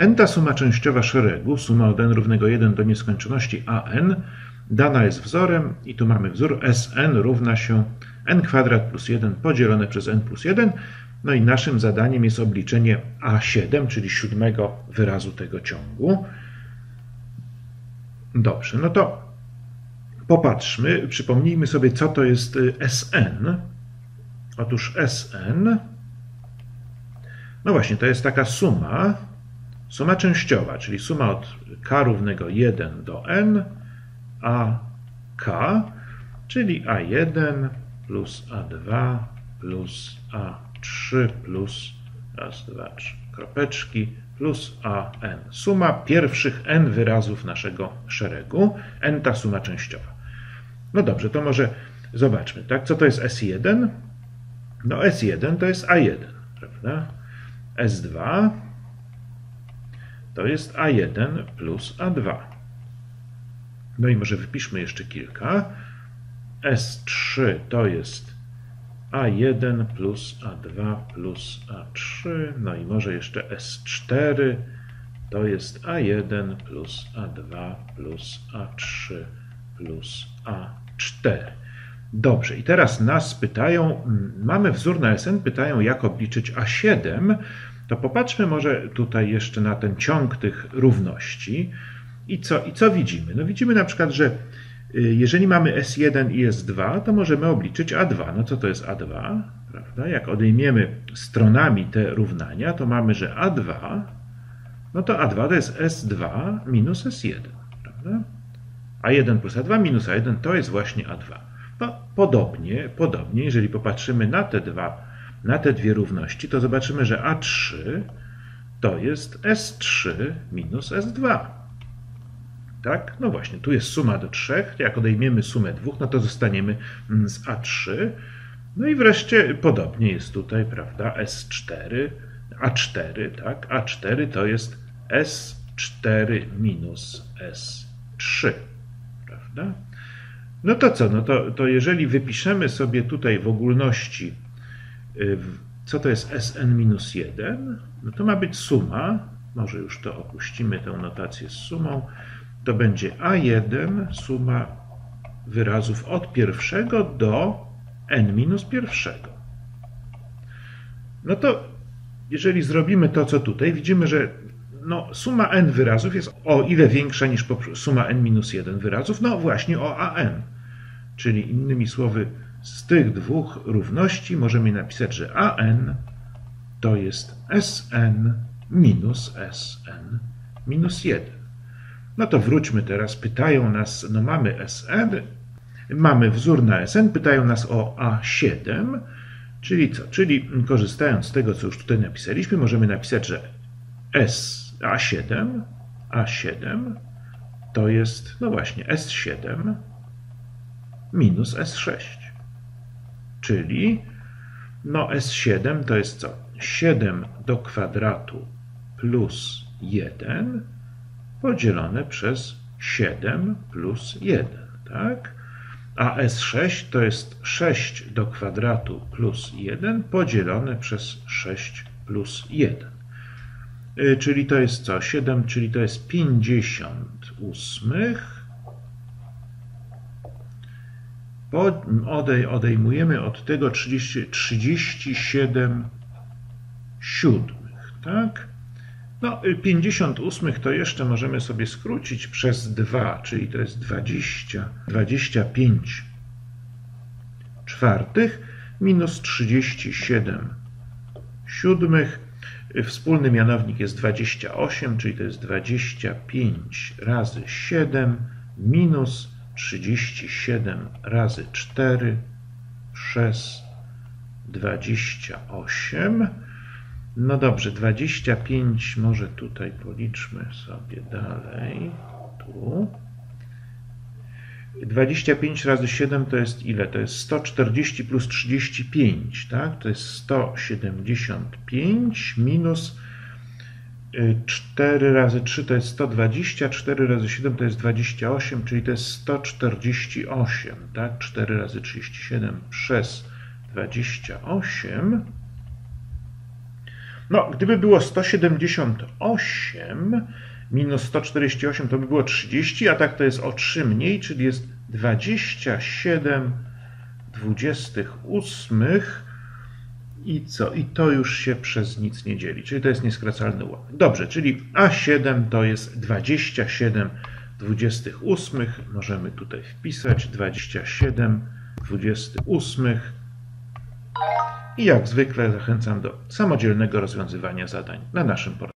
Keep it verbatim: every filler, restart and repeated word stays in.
n-ta suma częściowa szeregu, suma od n równego jeden do nieskończoności an, dana jest wzorem i tu mamy wzór Sn równa się n kwadrat plus jeden podzielone przez n plus jeden. No i naszym zadaniem jest obliczenie a siedem, czyli siódmego wyrazu tego ciągu. Dobrze, no to popatrzmy, przypomnijmy sobie, co to jest Sn. Otóż Sn, no właśnie, to jest taka suma, suma częściowa, czyli suma od k równego jeden do n, a k, czyli a jeden plus a dwa plus a trzy plus raz, dwa, trzy kropeczki plus an. Suma pierwszych n wyrazów naszego szeregu, n ta suma częściowa. No dobrze, to może zobaczmy, tak? Co to jest S jeden? No S jeden to jest a jeden, prawda? S dwa to jest a jeden plus a dwa. No i może wypiszmy jeszcze kilka. S trzy to jest a jeden plus a dwa plus a trzy. No i może jeszcze S cztery to jest a jeden plus a dwa plus a trzy plus a cztery. Dobrze, i teraz nas pytają, mamy wzór na Sn, pytają, jak obliczyć a siedem. To popatrzmy może tutaj jeszcze na ten ciąg tych równości. I co, i co widzimy? No widzimy na przykład, że jeżeli mamy S jeden i S dwa, to możemy obliczyć a dwa. No co to jest a dwa? Prawda? Jak odejmiemy stronami te równania, to mamy, że a dwa, no to a dwa to jest S dwa minus S jeden. Prawda? a jeden plus a dwa minus a jeden to jest właśnie a dwa. No, podobnie, podobnie, jeżeli popatrzymy na te, dwa, na te dwie równości, to zobaczymy, że a trzy to jest S trzy minus S dwa. Tak? No właśnie, tu jest suma do trzech. Jak odejmiemy sumę dwóch, no to zostaniemy z a trzy. No i wreszcie podobnie jest tutaj, prawda, S cztery, a cztery, tak? a cztery to jest S cztery minus S trzy, prawda? No to co? No to, to jeżeli wypiszemy sobie tutaj w ogólności, co to jest Sn minus jeden, no to ma być suma, może już to opuścimy, tę notację z sumą, to będzie a jeden suma wyrazów od pierwszego do n minus pierwszego. No to jeżeli zrobimy to, co tutaj, widzimy, że no, suma n wyrazów jest o ile większa niż suma n minus jeden wyrazów? No właśnie o an. Czyli innymi słowy, z tych dwóch równości możemy napisać, że an to jest Sn minus Sn minus jeden. No to wróćmy teraz, pytają nas, no mamy Sn, mamy wzór na Sn, pytają nas o a siedem, czyli co? Czyli korzystając z tego, co już tutaj napisaliśmy, możemy napisać, że S, a siedem, a siedem to jest, no właśnie, S siedem minus S sześć. Czyli, no S siedem to jest co? siedem do kwadratu plus jeden podzielone przez siedem plus jeden, tak? A S sześć to jest sześć do kwadratu plus jeden podzielone przez sześć plus jeden. Czyli to jest co? siedem, czyli to jest pięćdziesiąt ósmych. Odej, odejmujemy od tego trzydzieści, trzydzieści siedem siódmych, tak? No, pięćdziesiąt ósmych to jeszcze możemy sobie skrócić przez dwa, czyli to jest dwadzieścia, dwadzieścia pięć czwartych minus trzydzieści siedem siódmych. Wspólny mianownik jest dwadzieścia osiem, czyli to jest dwadzieścia pięć razy siedem minus trzydzieści siedem razy cztery przez dwadzieścia osiem. No dobrze, dwadzieścia pięć, może tutaj policzmy sobie dalej. Tu. dwadzieścia pięć razy siedem to jest ile? To jest sto czterdzieści plus trzydzieści pięć, tak? To jest sto siedemdziesiąt pięć minus cztery razy trzy to jest sto dwadzieścia, cztery razy siedem to jest dwadzieścia osiem, czyli to jest sto czterdzieści osiem, tak? cztery razy trzydzieści siedem przez dwadzieścia osiem. No, gdyby było sto siedemdziesiąt osiem minus sto czterdzieści osiem, to by było trzydzieści, a tak to jest o trzy mniej, czyli jest dwadzieścia siedem dwudziestych ósmych. I co? I to już się przez nic nie dzieli, czyli to jest nieskracalny ułamek. Dobrze, czyli A siedem to jest dwadzieścia siedem dwudziestych ósmych. Możemy tutaj wpisać dwadzieścia siedem dwudziestych ósmych. I jak zwykle zachęcam do samodzielnego rozwiązywania zadań na naszym portalu.